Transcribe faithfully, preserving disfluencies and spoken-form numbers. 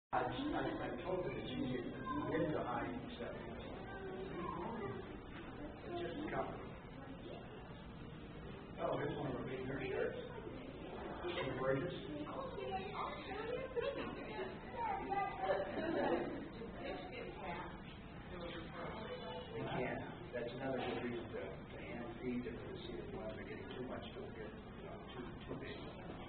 I, I, I told her that she needed mid to high seventies. Just a couple. Oh, here's one of our big nurse shirts. Some gorgeous. They can. That's another good reason to, to hand feed them, to see if ones are getting too much, don't get uh, too, too big.